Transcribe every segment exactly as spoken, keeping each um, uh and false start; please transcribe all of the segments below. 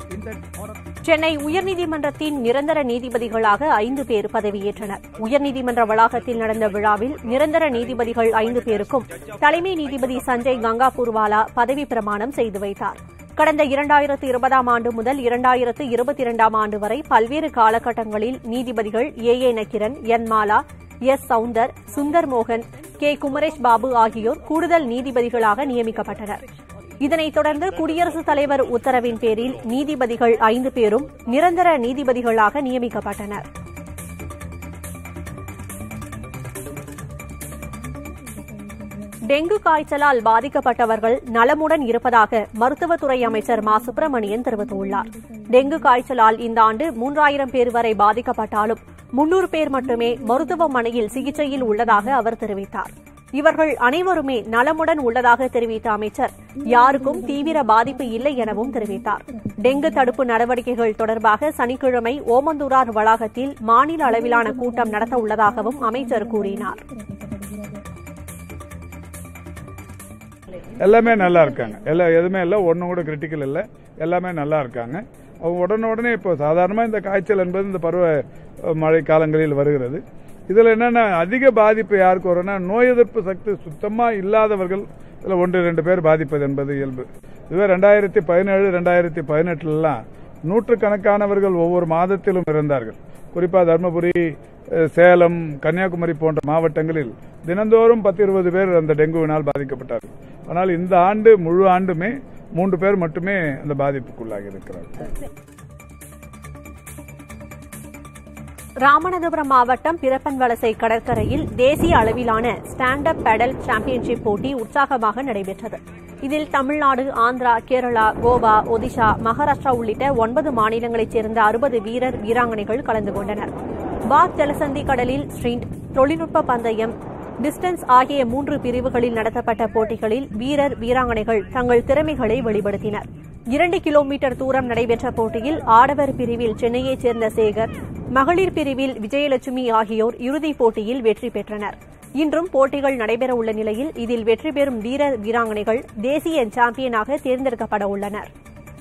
சென்னை உயர்நீதிமன்றத்தின் நிரந்தர நீதிபதிகளாக ஐந்து பேர் பதவியேற்றனர். உயர்நீதிமன்ற வளாகத்தில் நடந்த விழாவில் நிரந்தர நீதிபதிகள் ஐந்து பேருக்கும் தலைமை நீதிபதி சஞ்சய் கங்காபூர்வாலா பதவி பிரமாணம் செய்து வைத்தார். கடந்த இரண்டாயிரத்து இருபதாம் ஆண்டு முதல் இரண்டாயிரத்து இருபத்தி இரண்டாம் ஆண்டு வரை பல்வேறு காலகட்டங்களில் நீதிபதிகள் A A Nakkiran, N Mala, S Soundar, Sundar மோகன், கே குமரேஷ் பாபு ஆகியோர் கூடுதல் நீதிபதிகளாக நியமிக்கப்பட்டனர். இதனைத் தொடர்ந்து குடியரசுத் தலைவர் உத்தரவின் பேரில் நீதிபதிகள் ஐந்து பேரும் நிரந்தர நீதிபதிகளாக நியமிக்கப்பட்டனர். டெங்கு காய்ச்சலால் பாதிக்கப்பட்டவர்கள் நலமுடன் இருப்பதாக மருத்துவத்துறை அமைச்சர் மா சுப்பிரமணியன் தெரிவித்துள்ளார். டெங்கு காய்ச்சலால் இந்த ஆண்டு மூன்றாயிரம் பேர் வரை பாதிக்கப்பட்டாலும் முன்னூறு பேர் மட்டுமே மருத்துவமனையில் சிகிச்சையில் உள்ளதாக அவர் தெரிவித்தார். இவர்கள் அனைவருமே நலமுடன் உள்ளதாக தெரிவித்த அமைச்சர் யாருக்கும் தீவிர பாதிப்பு இல்லை எனவும் தெரிவித்தார். டெங்கு தடுப்பு நடவடிக்கைகள் தொடர்பாக சனிக்கிழமை ஓமந்தூரார் வளாகத்தில் மாநில அளவிலான கூட்டம் நடத்த உள்ளதாகவும் அமைச்சர் கூறினார். எல்லாமே நல்லா இருக்காங்க. எல்லா எதுவுமே இல்லை, ஒன்றும் கூட கிரிட்டிக்கல் இல்லை, எல்லாமே நல்லா இருக்காங்க. அவங்க உடனுடனே இப்போ சாதாரணமாக இந்த காய்ச்சல் என்பது இந்த பருவ மழை காலங்களில் வருகிறது. இதில் என்னென்ன அதிக பாதிப்பு யாருக்கு வரும்னா நோய் எதிர்ப்பு சக்தி சுத்தமாக இல்லாதவர்கள் இதில் ஒன்று ரெண்டு பேர் பாதிப்பது என்பது இயல்பு. இதுவே ரெண்டாயிரத்தி பதினேழு ரெண்டாயிரத்தி பதினெட்டுலாம் நூற்றுக்கணக்கானவர்கள் ஒவ்வொரு மாதத்திலும் இருந்தார்கள். குறிப்பாக தருமபுரி, சேலம், கன்னியாகுமரி போன்ற மாவட்டங்களில் தினந்தோறும் பத்து இருபது பேர் அந்த டெங்குவினால் பாதிக்கப்பட்டார்கள். ஆனால் இந்த ஆண்டு முழு ஆண்டுமே மூன்று பேர் மட்டுமே அந்த பாதிப்புக்குள்ளாகி இருக்கிறார்கள். ராமநாதபுரம் மாவட்டம் பிறப்பன்வலசை கடற்கரையில் தேசிய அளவிலான ஸ்டாண்ட் அப் பெடல் சாம்பியன்ஷிப் போட்டி உற்சாகமாக நடைபெற்றது. இதில் தமிழ்நாடு, ஆந்திரா, கேரளா, கோவா, ஒடிஷா, மகாராஷ்டிரா உள்ளிட்ட ஒன்பது மாநிலங்களைச் சேர்ந்த அறுபது வீரர் வீராங்கனைகள் கலந்து கொண்டனர். பாத் ஜலசந்தி கடலில் ஸ்ட்ரீட், தொழில்நுட்ப பந்தயம், டிஸ்டன்ஸ் ஆகிய மூன்று பிரிவுகளில் நடத்தப்பட்ட போட்டிகளில் வீரர் வீராங்கனைகள் தங்கள் திறமைகளை வெளிப்படுத்தினர். இரண்டு கிலோமீட்டர் தூரம் நடைபெற்ற போட்டியில் ஆடவர் பிரிவில் சென்னையைச் சேர்ந்த சேகர், மகளிர் பிரிவில் விஜயலட்சுமி ஆகியோர் இறுதிப் போட்டியில் வெற்றி பெற்றனர். இன்றும் போட்டிகள் நடைபெறவுள்ள நிலையில் இதில் வெற்றி பெறும் வீரர் வீராங்கனைகள் தேசிய சாம்பியனாக தேர்ந்தெடுக்கப்பட உள்ளனர்.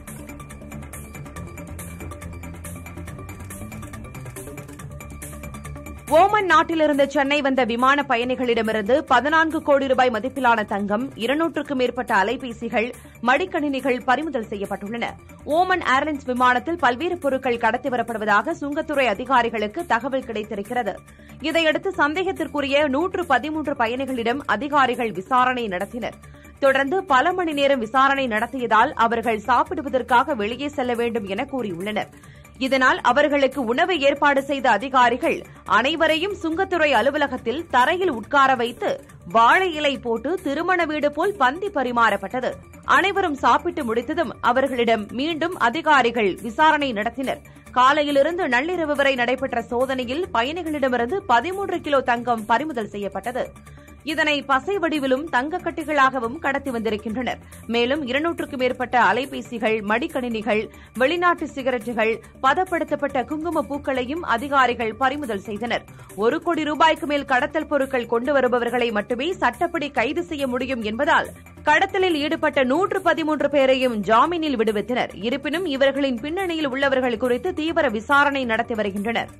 ஓமன் நாட்டிலிருந்து சென்னை வந்த விமான பயணிகளிடமிருந்து பதினான்கு கோடி ரூபாய் மதிப்பிலான தங்கம், இருநூற்றுக்கும் மேற்பட்ட அலைபேசிகள், மடிக்கணினிகள் பறிமுதல் செய்யப்பட்டுள்ளன. ஓமன் ஏர்லைன்ஸ் விமானத்தில் பல்வேறு பொருட்கள் கடத்தி வரப்படுவதாக சுங்கத்துறை அதிகாரிகளுக்கு தகவல் கிடைத்திருக்கிறது. இதையடுத்து சந்தேகத்திற்குரிய நூற்று பதிமூன்று பயணிகளிடம் அதிகாரிகள் விசாரணை நடத்தினர். தொடர்ந்து பல மணி நேரம் விசாரணை நடத்தியதால் அவர்கள் சாப்பிடுவதற்காக வெளியே செல்ல வேண்டும் என கூறியுள்ளனர். இதனால் அவர்களுக்கு உணவை ஏற்பாடு செய்த அதிகாரிகள் அனைவரையும் சுங்கத்துறை அலுவலகத்தில் தரையில் உட்கார வைத்து வாழை இலை போட்டு திருமண வீடு போல் பந்தி பரிமாறப்பட்டது. அனைவரும் சாப்பிட்டு முடித்ததும் அவர்களிடம் மீண்டும் அதிகாரிகள் விசாரணை நடத்தினர். காலையிலிருந்து நள்ளிரவு வரை நடைபெற்ற சோதனையில் பயணிகளிடமிருந்து பதிமூன்று கிலோ தங்கம் பறிமுதல் செய்யப்பட்டது. இதனை பசை வடிவிலும் தங்கக்கட்டிகளாகவும் கடத்தி வந்திருக்கின்றனர். மேலும் இருநூற்றுக்கும் மேற்பட்ட அலைபேசிகள், மடிக்கணினிகள், வெளிநாட்டு சிகரெட்டுகள், பதப்படுத்தப்பட்ட குங்கும பூக்களையும் அதிகாரிகள் பறிமுதல் செய்தனர். ஒரு கோடி ரூபாய்க்கு மேல் கடத்தல் பொருட்கள் கொண்டு வருபவர்களை மட்டுமே சட்டப்படி கைது செய்ய முடியும் என்பதால் கடத்தலில் ஈடுபட்ட நூற்று பதிமூன்று பேரையும் ஜாமீனில் விடுவித்தனர். இருப்பினும் இவர்களின் பின்னணியில் உள்ளவர்கள் குறித்து தீவிர விசாரணை நடத்தி வருகின்றனர்.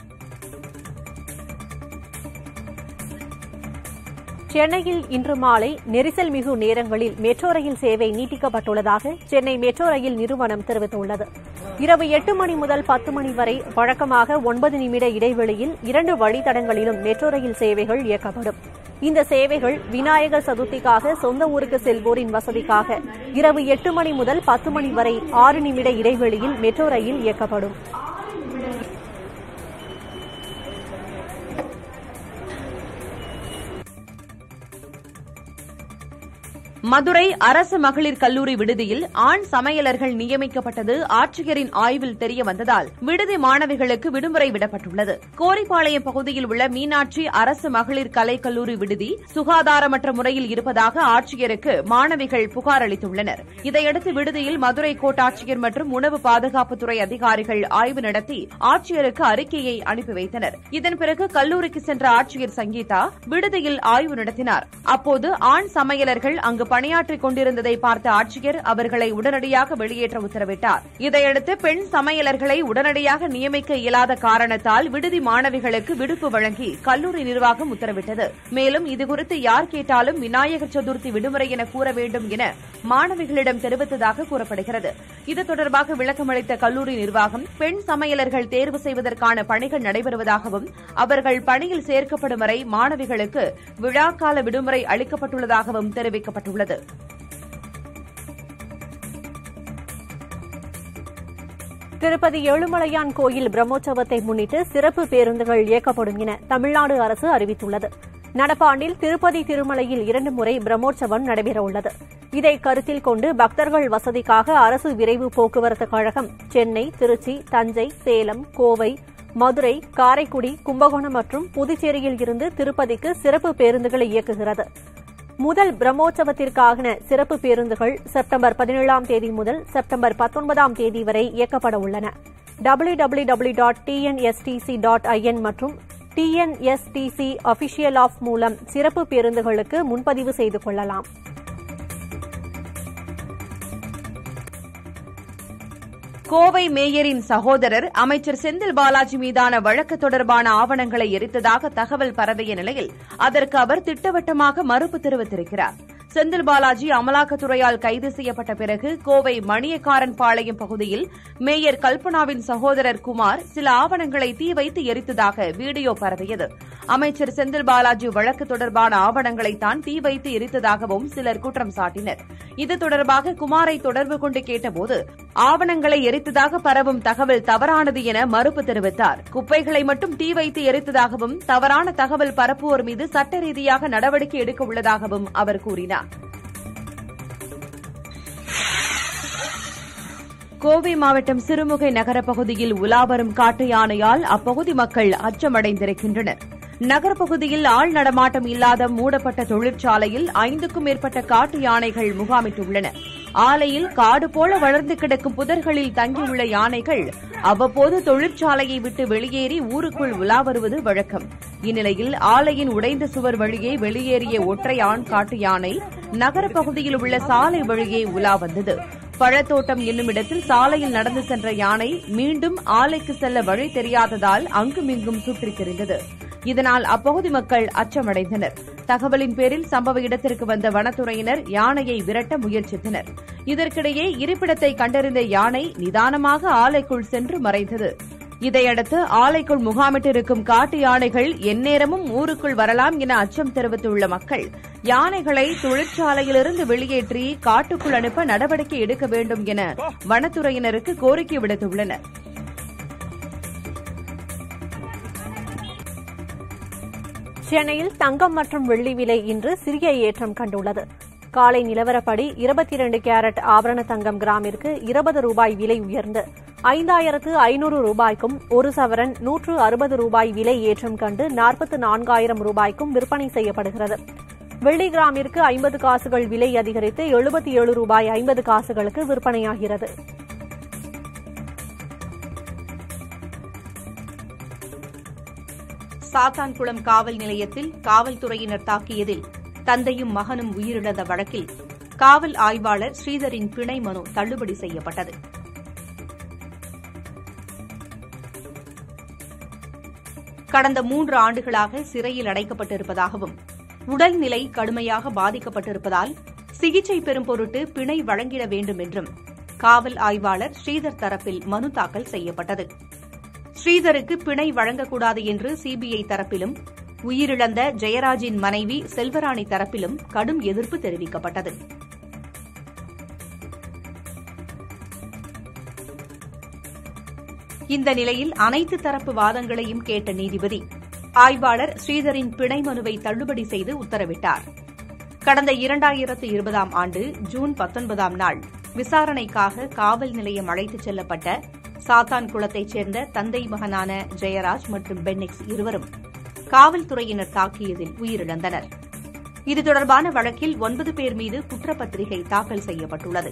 சென்னையில் இன்று மாலை நெரிசல் மிகு நேரங்களில் மெட்ரோ ரயில் சேவை நீட்டிக்கப்பட்டுள்ளதாக சென்னை மெட்ரோ ரயில் நிறுவனம் தெரிவித்துள்ளது. இரவு எட்டு மணி முதல் பத்து மணி வரை வழக்கமாக ஒன்பது நிமிட இடைவெளியில் இரண்டு வழித்தடங்களிலும் மெட்ரோ ரயில் சேவைகள் இயக்கப்படும். இந்த சேவைகள் விநாயகர் சதுர்த்திக்காக சொந்த ஊருக்கு செல்வோரின் வசதிக்காக இரவு எட்டு மணி முதல் பத்து மணி வரை ஆறு நிமிட இடைவெளியில் மெட்ரோ ரயில் இயக்கப்படும். மதுரை அரசு மகளிர் கல்லூரி விடுதியில் ஆண் சமையலர்கள் நியமிக்கப்பட்டது ஆட்சியரின் ஆய்வில் தெரியவந்ததால் விடுதி மாணவிகளுக்கு விடுமுறை விடப்பட்டுள்ளது. கோரிப்பாளையம் பகுதியில் உள்ள மீனாட்சி அரசு மகளிர் கலைக்கல்லூரி விடுதி சுகாதாரமற்ற முறையில் இருப்பதாக ஆட்சியருக்கு மாணவிகள் புகார் அளித்துள்ளனர். இதையடுத்து விடுதியில் மதுரை கோட்டாட்சியர் மற்றும் உணவு பாதுகாப்புத்துறை அதிகாரிகள் ஆய்வு நடத்தி ஆட்சியருக்கு அறிக்கையை அனுப்பி வைத்தனர். இதன் பிறகு கல்லூரிக்கு சென்ற ஆட்சியர் சங்கீதா விடுதியில் ஆய்வு நடத்தினார். அப்போது ஆண் சமையலர்கள் அங்கு பணியாற்றிக் கொண்டிருந்ததை பார்த்த ஆட்சியர் அவர்களை உடனடியாக வெளியேற்ற உத்தரவிட்டார். இதையடுத்து பெண் சமையலர்களை உடனடியாக நியமிக்க இயலாத காரணத்தால் விடுதி மாணவிகளுக்கு விடுப்பு வழங்கி கல்லூரி நிர்வாகம் உத்தரவிட்டது. மேலும் இதுகுறித்து யார் கேட்டாலும் விநாயகர் சதுர்த்தி விடுமுறை என கூற வேண்டும் என மாணவிகளிடம் தெரிவித்ததாக கூறப்படுகிறது. இது தொடர்பாக விளக்கமளித்த கல்லூரி நிர்வாகம் பெண் சமையலர்கள் தேர்வு செய்வதற்கான பணிகள் நடைபெறுவதாகவும் அவர்கள் பணியில் சேர்க்கப்படும் வரை மாணவிகளுக்கு விழாக்கால விடுமுறை அளிக்கப்பட்டுள்ளதாகவும் தெரிவிக்கப்பட்டுள்ளது. திருப்பதி ஏழுமலையான் கோயில் பிரம்மோற்சவத்தை முன்னிட்டு சிறப்பு பேருந்துகள் இயக்கப்படும் என தமிழ்நாடு அரசு அறிவித்துள்ளது. நடப்பாண்டில் திருப்பதி திருமலையில் இரண்டு முறை பிரம்மோற்சவம் நடைபெறவுள்ளது. இதை கருத்தில் கொண்டு பக்தர்கள் வசதிக்காக அரசு விரைவு போக்குவரத்து கழகம் சென்னை, திருச்சி, தஞ்சை, சேலம், கோவை, மதுரை, காரைக்குடி, கும்பகோணம் மற்றும் புதுச்சேரியில் இருந்து திருப்பதிக்கு சிறப்பு பேருந்துகளை இயக்குகிறது. முதல் பிரம்மோற்சவத்திற்கான சிறப்பு பேருந்துகள் செப்டம்பர் பதினேழாம் தேதி முதல் செப்டம்பர் பத்தொன்பதாம் தேதி வரை இயக்கப்பட உள்ளன. W W W dot T N S T C dot I N மற்றும் T N S T C official app மூலம் சிறப்பு பேருந்துகளுக்கு முன்பதிவு செய்து கொள்ளலாம். கோவை மேயரின் சகோதரர் அமைச்சர் செந்தில் பாலாஜி மீதான வழக்கு தொடர்பான ஆவணங்களை எரித்ததாக தகவல் பரவிய நிலையில் அதற்கு அவர் திட்டவட்டமாக மறுப்பு தெரிவித்திருக்கிறார். செந்தில் பாலாஜி அமலாக்கத்துறையால் கைது செய்யப்பட்ட பிறகு கோவை மணியக்காரன் பாளையம் பகுதியில் மேயர் கல்பனாவின் சகோதரர் குமார் சில ஆவணங்களை தீ வைத்து எரித்ததாக வீடியோ பரவியது. அமைச்சர் செந்தில் பாலாஜி வழக்கு தொடர்பான ஆவணங்களைத்தான் தீ வைத்து எரித்ததாகவும் சிலர் குற்றம் சாட்டினர். இது தொடர்பாக குமாரை தொடர்பு கொண்டு கேட்டபோது ஆவணங்களை எரித்ததாக பரவும் தகவல் தவறானது என மறுப்பு தெரிவித்தார். குப்பைகளை மட்டும் தீ வைத்து எரித்ததாகவும் தவறான தகவல் பரப்புவோர் மீது சட்ட ரீதியாக நடவடிக்கை எடுக்க உள்ளதாகவும் அவர் கூறினார். கோவை மாவட்டம் சிறுமுகை நகர பகுதியில் உலாவரும் காட்டு யானையால் அப்பகுதி மக்கள் அச்சமடைந்திருக்கின்றனர். நகரப்பகுதியில் ஆள் நடமாட்டம் இல்லாத மூடப்பட்ட தொழிற்சாலையில் ஐந்துக்கும் மேற்பட்ட காட்டு யானைகள் முகாமிட்டுள்ளன. ஆலையில் காடு போல வளர்ந்து கிடக்கும் புதர்களில் தங்கியுள்ள யானைகள் அவ்வப்போது தொழிற்சாலையை விட்டு வெளியேறி ஊருக்குள் உலா வருவது வழக்கம். இந்நிலையில் ஆலையின் உடைந்த சுவர் வழியே வெளியேறிய ஒற்றை ஆண் காட்டு யானை நகரப்பகுதியில் உள்ள சாலை வழியே உலா வந்தது. பழத்தோட்டம் என்னும் இடத்தில் சாலையில் நடந்து சென்ற யானை மீண்டும் ஆலைக்கு செல்ல வழி தெரியாததால் அங்குமிங்கும் சுற்றித் திரிந்தது. இதனால் அப்பகுதி மக்கள் அச்சமடைந்தனர். தகவலின் பேரில் சம்பவ இடத்திற்கு வந்த வனத்துறையினர் யானையை விரட்ட முயற்சித்தனர். இதற்கிடையே இருப்பிடத்தை கண்டறிந்த யானை நிதானமாக ஆலைக்குள் சென்று மறைந்தது. இதையடுத்து ஆலைக்குள் முகாமிட்டிருக்கும் காட்டு யானைகள் எந்நேரமும் ஊருக்குள் வரலாம் என அச்சம் தெரிவித்துள்ள மக்கள் யானைகளை தொழிற்சாலையிலிருந்து வெளியேற்றி காட்டுக்குள் அனுப்ப நடவடிக்கை எடுக்க வேண்டும் என வனத்துறையினருக்கு கோரிக்கை விடுத்துள்ளனர். சென்னையில் தங்கம் மற்றும் வெள்ளி விலை இன்று சிறிய ஏற்றம் கண்டுள்ளது. காலை நிலவரப்படி இருபத்தி இரண்டு கேரட் ஆபரண தங்கம் கிராமிற்கு இருபது ரூபாய் விலை உயர்ந்து ஐந்தாயிரத்து ஐநூறு ரூபாய்க்கும், ஒரு சவரன் நூற்று அறுபது ரூபாய் விலை ஏற்றம் கண்டு நாற்பத்து நான்காயிரம் ரூபாய்க்கும் விற்பனை செய்யப்படுகிறது. வெள்ளி கிராமிற்கு ஐம்பது காசுகள் விலை அதிகரித்து எழுபத்தி ஏழு ரூபாய் ஐம்பது காசுகளுக்கு விற்பனையாகிறது. சாத்தான்குளம் காவல் நிலையத்தில் காவல்துறையினர் தாக்கியதில் தந்தையும் மகனும் உயிரிழந்த வழக்கில் காவல் ஆய்வாளர் ஸ்ரீதரின் பிணை மனு தள்ளுபடி செய்யப்பட்டது. கடந்த மூன்று ஆண்டுகளாக சிறையில் அடைக்கப்பட்டிருப்பதாகவும் உடல்நிலை கடுமையாக பாதிக்கப்பட்டிருப்பதால் சிகிச்சை பெறும் பொருட்டு பிணை வழங்கிட வேண்டும் என்றும் காவல் ஆய்வாளர் ஸ்ரீதர் தரப்பில் மனு தாக்கல் செய்யப்பட்டது. ஸ்ரீதருக்கு பிணை வழங்கக்கூடாது என்று சிபிஐ தரப்பிலும் உயிரிழந்த ஜெயராஜின் மனைவி செல்வராணி தரப்பிலும் கடும் எதிர்ப்பு தெரிவிக்கப்பட்டது. இந்த நிலையில் அனைத்து தரப்பு வாதங்களையும் கேட்ட நீதிபதி ஆய்வாளர் ஸ்ரீதரின் பிணை மனுவை தள்ளுபடி செய்து உத்தரவிட்டார். கடந்த இரண்டாயிரத்து இருபதாம் ஆண்டு ஜூன் பத்தொன்பதாம் நாள் விசாரணைக்காக காவல் நிலையம் அழைத்துச் செல்லப்பட்ட சாத்தான்குளத்தைச் சேர்ந்த தந்தை மகனான ஜெயராஜ் மற்றும் பென்னிக்ஸ் இருவரும் காவல்துறையினர் தாக்கியதில் உயிரிழந்தனர். இது தொடர்பான வழக்கில் ஒன்பது பேர் மீது குற்றப்பத்திரிகை தாக்கல் செய்யப்பட்டுள்ளது.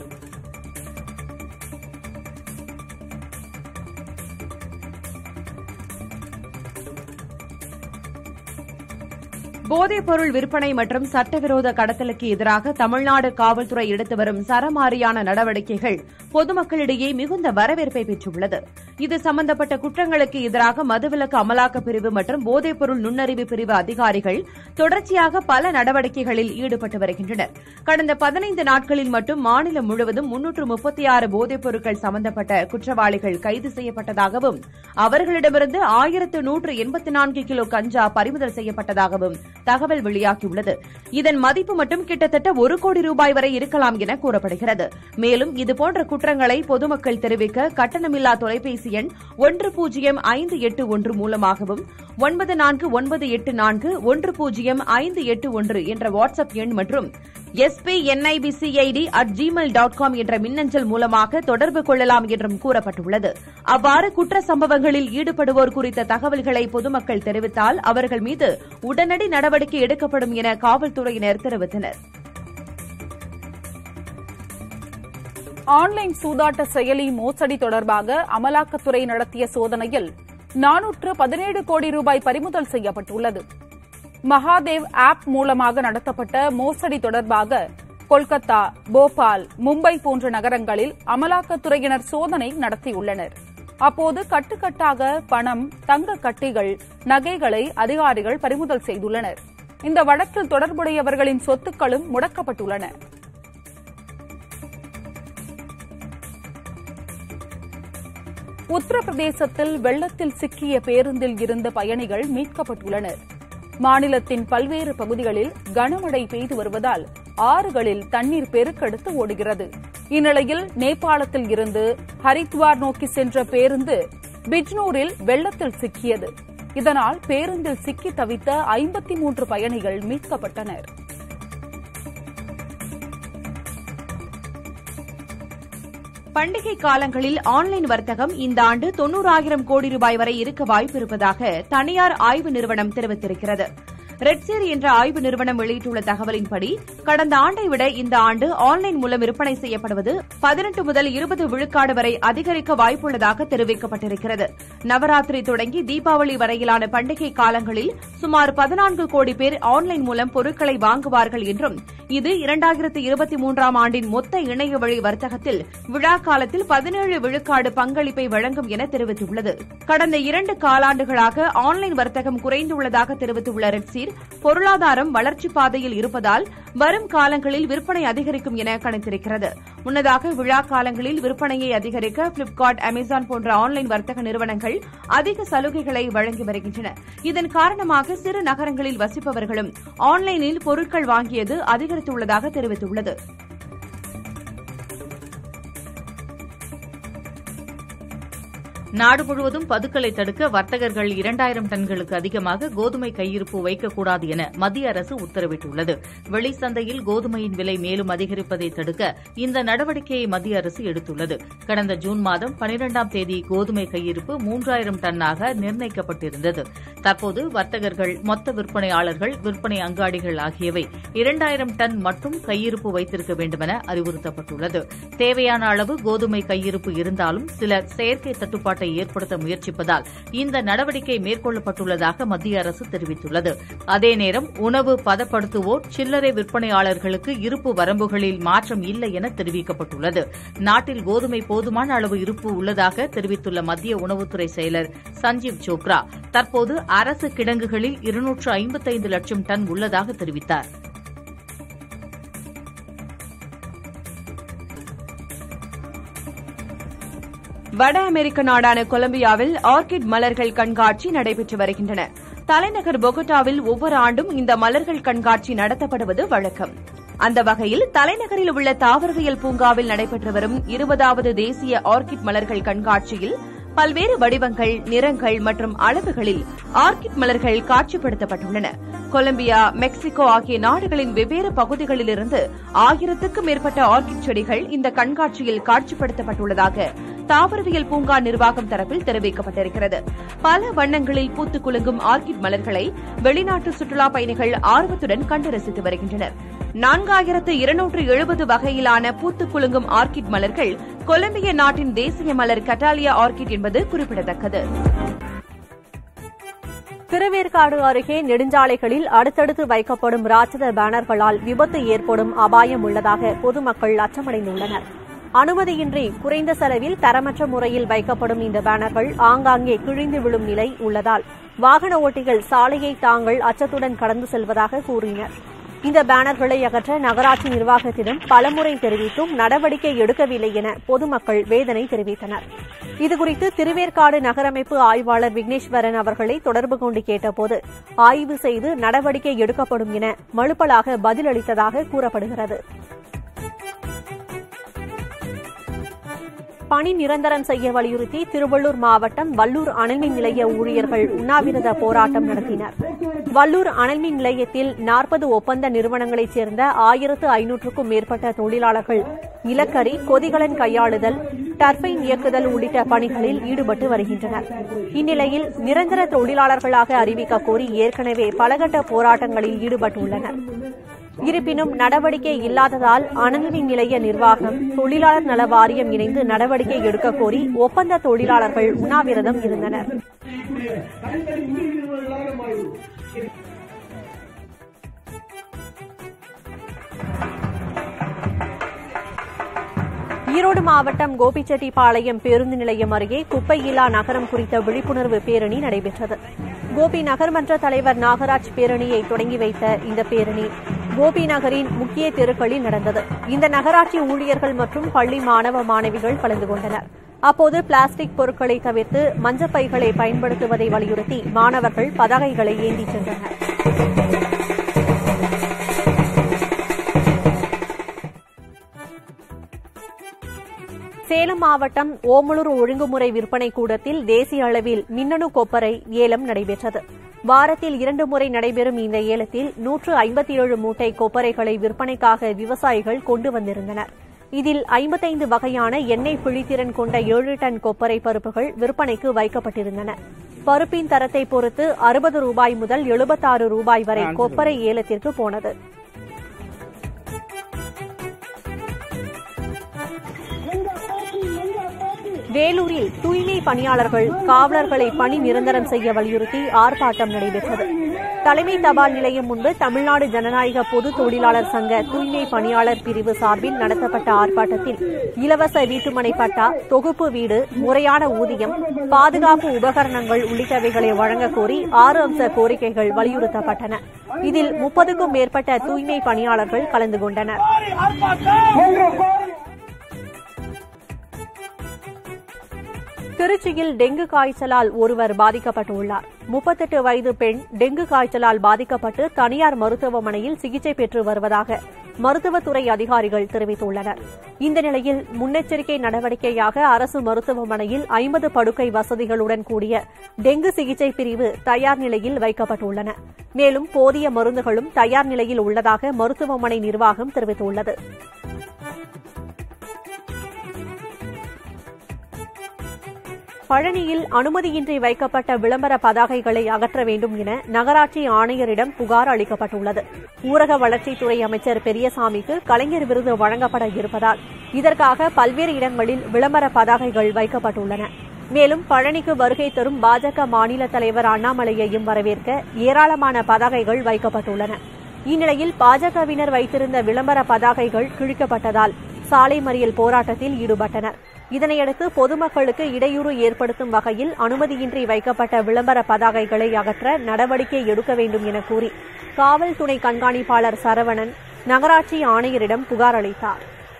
போதைப்பொருள் விற்பனை மற்றும் சட்டவிரோத கடத்தலுக்கு எதிராக தமிழ்நாடு காவல்துறை எடுத்து வரும் சரமாரியான நடவடிக்கைகள் பொதுமக்களிடையே மிகுந்த வரவேற்பை பெற்றுள்ளது. இது சம்பந்தப்பட்ட குற்றங்களுக்கு எதிராக மதுவிலக்கு அமலாக்கப் பிரிவு மற்றும் போதைப்பொருள் நுண்ணறிவு பிரிவு அதிகாரிகள் தொடர்ச்சியாக பல நடவடிக்கைகளில் ஈடுபட்டு வருகின்றனர். கடந்த பதினைந்து நாட்களில் மட்டும் மாநிலம் முழுவதும் முன்னூற்று முப்பத்தி ஆறு போதைப் பொருட்கள் சம்பந்தப்பட்ட குற்றவாளிகள் கைது செய்யப்பட்டதாகவும் அவர்களிடமிருந்து ஆயிரத்து நூற்று எண்பத்தி நான்கு கிலோ கஞ்சா பறிமுதல் செய்யப்பட்டதாகவும் தகவல் வெளியாகியுள்ளது. இதன் மதிப்பு மட்டும் கிட்டத்தட்ட ஒரு கோடி ரூபாய் வரை இருக்கலாம் என கூறப்படுகிறது. மேலும் இதுபோன்ற குற்றங்களை பொதுமக்கள் தெரிவிக்க கட்டணமில்லா தொலைபேசி எண் ஒன்று பூஜ்ஜியம் ஐந்து எட்டு ஒன்று மூலமாகவும் ஒன்பது நான்கு ஒன்பது எட்டு நான்கு ஒன்று பூஜ்ஜியம் ஐந்து எட்டு ஒன்று என்ற வாட்ஸ்அப் எண் மற்றும் spnibcid at gmail dot com என்ற மின்னஞ்சல் மூலமாக தொடர்பு கொள்ளலாம் என்றும் கூறப்பட்டுள்ளது. அவ்வாறு குற்ற சம்பவங்களில் ஈடுபடுவோர் குறித்த தகவல்களை பொதுமக்கள் தெரிவித்தால் அவர்கள் மீது உடனடி நடவடிக்கை எடுக்கப்படும் என காவல்துறையினர் தெரிவித்தனர். ஆன்லைன் சூதாட்ட செயலி மோசடி தொடர்பாக அமலாக்கத்துறை நடத்திய சோதனையில் நானூற்று பதினேழு கோடி ரூபாய் பறிமுதல் செய்யப்பட்டுள்ளது. மகாதேவ் ஆப் மூலமாக நடத்தப்பட்ட மோசடி தொடர்பாக கொல்கத்தா, போபால், மும்பை போன்ற நகரங்களில் அமலாக்கத்துறையினர் சோதனை நடத்தியுள்ளனர். அப்போது கட்டுக்கட்டாக பணம், தங்க கட்டிகள், நகைகளை அதிகாரிகள் பறிமுதல் செய்துள்ளனர். இந்த வழக்கில் தொடர்புடையவர்களின் சொத்துக்களும் முடக்கப்பட்டுள்ளன. உத்தரப்பிரதேசத்தில் வெள்ளத்தில் சிக்கிய பேருந்தில் இருந்த பயணிகள் மீட்கப்பட்டுள்ளனர். மாநிலத்தின் பல்வேறு பகுதிகளில் கனமழை பெய்து வருவதால் ஆறுகளில் தண்ணீர் பெருக்கெடுத்து ஓடுகிறது. இந்நிலையில் நேபாளத்தில் இருந்து ஹரித்வார் நோக்கி சென்ற பேருந்து பிஜ்னூரில் வெள்ளத்தில் சிக்கியது. இதனால் பேருந்தில் சிக்கி தவித்த ஐம்பத்தி மூன்று பயணிகள் மீட்கப்பட்டனர். பண்டிகை காலங்களில் ஆன்லைன் வர்த்தகம் இந்த ஆண்டு தொன்னூறாயிரம் கோடி ரூபாய் வரை இருக்க வாய்ப்பிருப்பதாக தனியார் ஆய்வு நிறுவனம் தெரிவித்திருக்கிறது. ரெட்சீர் என்ற ஆய்வு நிறுவனம் வெளியிட்டுள்ள தகவலின்படி கடந்த ஆண்டை விட இந்த ஆண்டு ஆன்லைன் மூலம் விற்பனை செய்யப்படுவது பதினெட்டு முதல் இருபது விழுக்காடு வரை அதிகரிக்க வாய்ப்புள்ளதாக தெரிவிக்கப்பட்டிருக்கிறது. நவராத்திரி தொடங்கி தீபாவளி வரையிலான பண்டிகை காலங்களில் சுமார் பதினான்கு கோடி பேர் ஆன்லைன் மூலம் பொருட்களை வாங்குவார்கள் என்றும் இது இரண்டாயிரத்து இருபத்தி மூன்றாம் ஆண்டின் மொத்த இணைய வழி வர்த்தகத்தில் விழா காலத்தில் பதினேழு விழுக்காடு பங்களிப்பை வழங்கும் என தெரிவித்துள்ளது. கடந்த இரண்டு காலாண்டுகளாக ஆன்லைன் வர்த்தகம் குறைந்துள்ளதாக தெரிவித்துள்ள ரெட்சீர் பொருளாதாரம் வளர்ச்சிப் பாதையில் இருப்பதால் வரும் காலங்களில் விற்பனை அதிகரிக்கும் என கணித்திருக்கிறது. முன்னதாக விழா காலங்களில் விற்பனையை அதிகரிக்க பிளிப்கார்ட், அமேசான் போன்ற ஆன்லைன் வர்த்தக நிறுவனங்கள் அதிக சலுகைகளை வழங்கி வருகின்றன. இதன் காரணமாக சிறு நகரங்களில் வசிப்பவர்களும் ஆன்லைனில் பொருட்கள் வாங்கியது அதிகரித்துள்ளதாக தெரிவித்துள்ளது. நாடு முழுவதும் பதுக்கலை தடுக்க வர்த்தகர்கள் இரண்டாயிரம் டன்களுக்கு அதிகமாக கோதுமை கையிருப்பு வைக்கக்கூடாது என மத்திய அரசு உத்தரவிட்டுள்ளது. வெளிச்சந்தையில் கோதுமையின் விலை மேலும் அதிகரிப்பதை தடுக்க இந்த நடவடிக்கையை மத்திய அரசு எடுத்துள்ளது. கடந்த ஜூன் மாதம் பனிரெண்டாம் தேதி கோதுமை கையிருப்பு மூன்றாயிரம் டன்னாக நிர்ணயிக்கப்பட்டிருந்தது. தற்போது வர்த்தகர்கள், மொத்த விற்பனையாளர்கள், விற்பனை அங்காடிகள் ஆகியவை இரண்டாயிரம் டன் மட்டும் கையிருப்பு வைத்திருக்க வேண்டுமென அறிவுறுத்தப்பட்டுள்ளது. தேவையான அளவு கோதுமை கையிருப்பு இருந்தாலும் சிலர் செயற்கை தட்டுப்பாட்டை ஏற்படுத்த முயற்சிப்பதால் இந்த நடவடிக்கை மேற்கொள்ளப்பட்டுள்ளதாக மத்திய அரசு தெரிவித்துள்ளது. அதே நேரம் உணவு பதப்படுத்துவோர், சில்லறை விற்பனையாளர்களுக்கு இருப்பு வரம்புகளில் மாற்றம் இல்லை என தெரிவிக்கப்பட்டுள்ளது. நாட்டில் கோதுமை போதுமான அளவு இருப்பு உள்ளதாக தெரிவித்துள்ள மத்திய உணவுத்துறை செயலர் சஞ்சீவ் சோப்ரா தற்போது அரசு கிடங்குகளில் இருநூற்று ஐம்பத்தைந்து லட்சம் டன் உள்ளதாக தெரிவித்தார். வட அமெரிக்க நாடான கொலம்பியாவில் ஆர்கிட் மலர்கள் கண்காட்சி நடைபெற்று வருகின்றன. தலைநகர் பொகோட்டாவில் ஒவ்வொரு ஆண்டும் இந்த மலர்கள் கண்காட்சி நடத்தப்படுவது வழக்கம். அந்த வகையில் தலைநகரில் உள்ள தாவரவியல் பூங்காவில் நடைபெற்று வரும் இருபதாவது தேசிய ஆர்கிட் மலர்கள் கண்காட்சியில் பல்வேறு வடிவங்கள், நிறங்கள் மற்றும் அளவுகளில் ஆர்கிட் மலர்கள் காட்சிப்படுத்தப்பட்டுள்ளன. கொலம்பியா, மெக்சிகோ ஆகிய நாடுகளின் வெவ்வேறு பகுதிகளிலிருந்து ஆயிரத்துக்கும் மேற்பட்ட ஆர்கிட் செடிகள் இந்த கண்காட்சியில் காட்சிப்படுத்தப்பட்டுள்ளதாக தாவரவியல் பூங்கா நிர்வாகம் தரப்பில் தெரிவிக்கப்பட்டிருக்கிறது. பல வண்ணங்களில் பூத்து குலுங்கும் ஆர்கிட் மலர்களை வெளிநாட்டு சுற்றுலா பயணிகள் ஆர்வத்துடன் கண்டு ரசித்து வருகின்றனர். நான்காயிரத்து இருநூற்று எழுபது வகையிலான பூத்து குலுங்கும் ஆர்கிட் மலர்கள் கொலம்பிய நாட்டின் தேசிய மலர் கட்டாலியா ஆர்கிட் என்பது குறிப்பிடத்தக்கது. திருவேற்காடு அருகே நெடுஞ்சாலைகளில் அடுத்தடுத்து வைக்கப்படும் ராட்சத பேனர்களால் விபத்து ஏற்படும் அபாயம் உள்ளதாக பொதுமக்கள் அச்சமடைந்துள்ளனர். அனுமதியின்றி குறைந்த செலவில் தரமற்ற முறையில் வைக்கப்படும் இந்த பேனர்கள் ஆங்காங்கே கிழிந்து விழும் நிலை உள்ளதால் வாகன ஓட்டிகள் சாலையை தாங்கள் அச்சத்துடன் கடந்து செல்வதாக கூறினர். இந்த பேனர்களை அகற்ற நகராட்சி நிர்வாகத்திடம் பலமுறை தெரிவித்தும் நடவடிக்கை எடுக்கவில்லை என பொதுமக்கள் வேதனை தெரிவித்தனர். இதுகுறித்து திருவேற்காடு நகரமைப்பு ஆய்வாளர் விக்னேஸ்வரன் அவர்களை தொடர்பு கொண்டு கேட்டபோது ஆய்வு செய்து நடவடிக்கை எடுக்கப்படும் என மழுப்பலாக பதிலளித்ததாக கூறப்படுகிறது. பணி நிரந்தரம் செய்ய வலியுறுத்தி திருவள்ளூர் மாவட்டம் வல்லூர் அனல்மின் நிலைய ஊழியர்கள் உண்ணாவிரத போராட்டம் நடத்தினர். வல்லூர் அனல்மின் நிலையத்தில் நாற்பது ஒப்பந்த நிறுவனங்களைச் சேர்ந்த ஆயிரத்து ஐநூற்றுக்கும் மேற்பட்ட தொழிலாளர்கள் நிலக்கரி, கொதிகலன் கையாளுதல், டர்பைன் இயக்குதல் உள்ளிட்ட பணிகளில் ஈடுபட்டு வருகின்றனர். இந்நிலையில் நிரந்தர தொழிலாளர்களாக அறிவிக்க கோரி ஏற்கனவே பலகட்ட போராட்டங்களில் ஈடுபட்டுள்ளனர். இருப்பினும் நடவடிக்கை இல்லாததால் அனல்மின் நிலைய நிர்வாகம், தொழிலாளர் நல வாரியம் இணைந்து நடவடிக்கை எடுக்க கோரி ஒப்பந்த தொழிலாளர்கள் உண்ணாவிரதம் இருந்தனர். ஈரோடு மாவட்டம் கோபிச்செட்டிப்பாளையம் பேருந்து நிலையம் அருகே குப்பையில்லா நகரம் குறித்த விழிப்புணர்வு பேரணி நடைபெற்றது. கோபி நகர்மன்ற தலைவர் நாகராஜ் பேரணியை தொடங்கி வைத்த இந்த பேரணி கோபி நகரின் முக்கிய தெருக்களில் நடந்தது. இந்த நகராட்சி ஊழியர்கள் மற்றும் பள்ளி மாணவ மாணவிகள் கலந்து கொண்டனர். அப்போது பிளாஸ்டிக் பொருட்களை தவிர்த்து மஞ்சப்பைகளை பயன்படுத்துவதை வலியுறுத்தி மாணவர்கள் பதாகைகளை ஏந்திச் சென்றனர். சேலம் மாவட்டம் ஓமலூர் ஒழுங்குமுறை விற்பனை கூடத்தில் தேசிய அளவில் மின்னணு கொப்பரை ஏலம் நடைபெற்றது. வாரத்தில் இரண்டு முறை நடைபெறும் இந்த ஏலத்தில் நூற்று ஐம்பத்தி ஏழு மூட்டை கொப்பரைகளை விற்பனைக்காக விவசாயிகள் கொண்டு வந்திருந்தனர். இதில் ஐம்பத்தைந்து வகையான எண்ணெய் பிழித்திறன் கொண்ட ஏழு டன் கொப்பரை பருப்புகள் விற்பனைக்கு வைக்கப்பட்டிருந்தன. பருப்பின் தரத்தை பொறுத்து அறுபது ரூபாய் முதல் எழுபத்தாறு ரூபாய் வரை கொப்பரை ஏலத்திற்கு போனது. வேலூரில் தூய்மை பணியாளர்கள், காவலர்களை பணி நிரந்தரம் செய்ய வலியுறுத்தி ஆர்ப்பாட்டம் நடைபெற்றது. தலைமை தபால் நிலையம் முன்பு தமிழ்நாடு ஜனநாயக பொது தொழிலாளர் சங்க தூய்மை பணியாளர் பிரிவு சார்பில் நடத்தப்பட்ட ஆர்ப்பாட்டத்தில் இலவச வீட்டுமனை பட்டா, தொகுப்பு வீடு, முறையான ஊதியம், பாதுகாப்பு உபகரணங்கள் உள்ளிட்டவைகளை வழங்க கோரி ஆறு அம்ச கோரிக்கைகள் வலியுறுத்தப்பட்டன. இதில் முப்பதுக்கும் மேற்பட்ட தூய்மை பணியாளர்கள் கலந்து கொண்டனர். திருச்சியில் டெங்கு காய்ச்சலால் ஒருவர் பாதிக்கப்பட்டுள்ளார். முப்பத்தெட்டு வயது பெண் டெங்கு காய்ச்சலால் பாதிக்கப்பட்டு தனியார் மருத்துவமனையில் சிகிச்சை பெற்று வருவதாக மருத்துவத்துறை அதிகாரிகள் தெரிவித்துள்ளனர். இந்த நிலையில் முன்னெச்சரிக்கை நடவடிக்கையாக அரசு மருத்துவமனையில் ஐம்பது படுக்கை வசதிகளுடன் கூடிய டெங்கு சிகிச்சை பிரிவு தயார் நிலையில் வைக்கப்பட்டுள்ளன. மேலும் போதிய மருந்துகளும் தயார் நிலையில் உள்ளதாக மருத்துவமனை நிர்வாகம் தெரிவித்துள்ளது. பழனியில் அனுமதியின்றி வைக்கப்பட்ட விளம்பர பதாகைகளை அகற்ற வேண்டும் என நகராட்சி ஆணையரிடம் புகார் அளிக்கப்பட்டுள்ளது. ஊரக வளர்ச்சித்துறை அமைச்சர் பெரியசாமிக்கு கலைஞர் விருது வழங்கப்பட இருப்பதால் இதற்காக பல்வேறு இடங்களில் விளம்பர பதாகைகள் வைக்கப்பட்டுள்ளன. மேலும் பழனிக்கு வருகை தரும் பாஜக மாநில தலைவர் அண்ணாமலையையும் வரவேற்க ஏராளமான பதாகைகள் வைக்கப்பட்டுள்ளன. இந்நிலையில் பாஜகவினர் வைத்திருந்த விளம்பர பதாகைகள் கிழிக்கப்பட்டதால் சாலை மறியல் போராட்டத்தில் ஈடுபட்டனர். இதனையடுத்து பொதுமக்களுக்கு இடையூறு ஏற்படுத்தும் வகையில் அனுமதியின்றி வைக்கப்பட்ட விளம்பர பதாகைகளை அகற்ற நடவடிக்கை எடுக்க வேண்டும் என கூறி காவல் துணை கண்காணிப்பாளர் சரவணன் நகராட்சி ஆணையரிடம் புகார் அளித்தார்.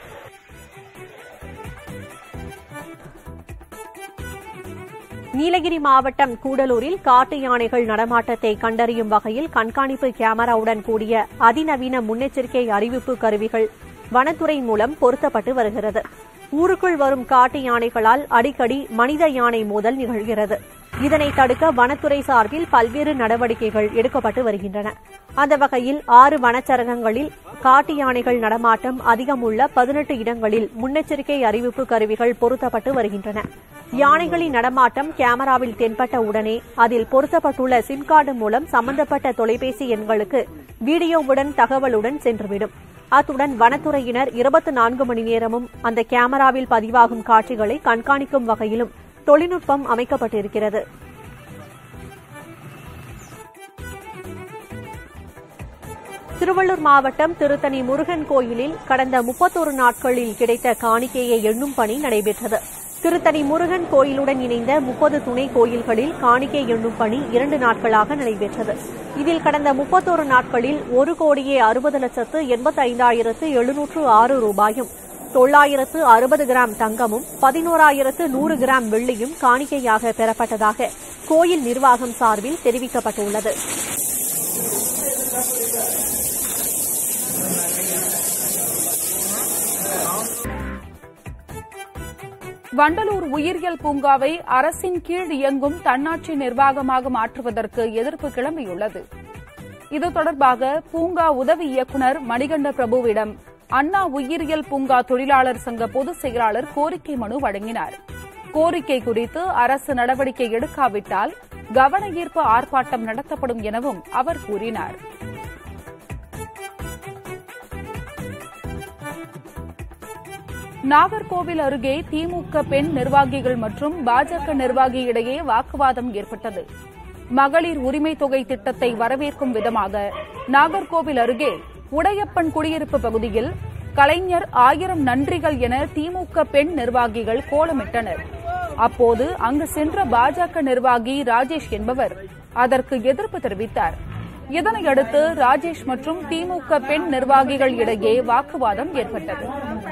நீலகிரி மாவட்டம் கூடலூரில் காட்டு யானைகள் நடமாட்டத்தை கண்டறியும் வகையில் கண்காணிப்பு கேமராவுடன் கூடிய அதிநவீன முன்னெச்சரிக்கை அறிவிப்பு கருவிகள் வனத்துறை மூலம் பொருத்தப்பட்டு வருகிறது. ஊருக்குள் வரும் காட்டு யானைகளால் அடிக்கடி மனித யானை மோதல் நிகழ்கிறது. இதனை தடுக்க வனத்துறை சார்பில் பல்வேறு நடவடிக்கைகள் எடுக்கப்பட்டு வருகின்றன. அந்த வகையில் ஆறு வனச்சரகங்களில் காட்டு யானைகள் நடமாட்டம் அதிகம் உள்ள பதினெட்டு இடங்களில் முன்னெச்சரிக்கை அறிவிப்பு கருவிகள் பொருத்தப்பட்டு வருகின்றன. யானைகளின் நடமாட்டம் கேமராவில் தென்பட்ட உடனே அதில் பொருத்தப்பட்டுள்ள சிம் கார்டு மூலம் சம்பந்தப்பட்ட தொலைபேசி எண்களுக்கு வீடியோவுடன் தகவலுடன் சென்றுவிடும். அத்துடன் வனத்துறையினர் இருபத்தி நான்கு மணி நேரமும் அந்த கேமராவில் பதிவாகும் காட்சிகளை கண்காணிக்கும் வகையிலும் தொழில்நுட்பம் அமைக்கப்பட்டிருக்கிறது. திருவள்ளூர் மாவட்டம் திருத்தணி முருகன் கோயிலில் கடந்த முப்பத்தொரு நாட்களில் கிடைத்த காணிக்கையை எண்ணும் பணி நடைபெற்றது. திருத்தணி முருகன் கோயிலுடன் இணைந்த முப்பது துணை கோயில்களில் காணிக்கை எண்ணும் பணி இரண்டு நாட்களாக நடைபெற்றது. இதில் கடந்த முப்பத்தொரு நாட்களில் ஒரு கோடியே அறுபது லட்சத்து எண்பத்தி ஐந்தாயிரத்து எழுநூற்று ஆறு ரூபாயும் தொள்ளாயிரத்து அறுபது கிராம் தங்கமும் பதினோராயிரத்து நூறு கிராம் வெள்ளியும் காணிக்கையாக பெறப்பட்டதாக கோயில் நிர்வாகம் சார்பில் தெரிவிக்கப்பட்டுள்ளது. வண்டலூர் உயிரியல் பூங்காவை அரசின் கீழ் இயங்கும் தன்னாட்சி நிர்வாகமாக மாற்றுவதற்கு எதிர்ப்பு கிளம்பியுள்ளது. இது தொடர்பாக பூங்கா உதவி இயக்குநர் மணிகண்ட பிரபுவிடம் அண்ணா உயிரியல் பூங்கா தொழிலாளர் சங்க பொதுச் செயலாளர் கோரிக்கை மனு வழங்கினார். கோரிக்கை குறித்து அரசு நடவடிக்கை எடுக்காவிட்டால் கவன ஈர்ப்பு ஆர்ப்பாட்டம் நடத்தப்படும் எனவும் அவர் கூறினார். நாகர்கோவில் அருகே திமுக பெண் நிர்வாகிகள் மற்றும் பாஜக நிர்வாகி இடையே வாக்குவாதம் ஏற்பட்டது. மகளிர் உரிமை தொகை திட்டத்தை வரவேற்கும் விதமாக நாகர்கோவில் அருகே உடையப்பன் குடியிருப்பு பகுதியில் கலைஞர் ஆயிரம் நன்றிகள் என திமுக பெண் நிர்வாகிகள் கோலமிட்டனர். அப்போது அங்கு சென்ற பாஜக நிர்வாகி ராஜேஷ் என்பவர் அதற்கு எதிர்ப்பு தெரிவித்தார். இதனையடுத்து ராஜேஷ் மற்றும் திமுக பெண் நிர்வாகிகள் இடையே வாக்குவாதம் ஏற்பட்டது.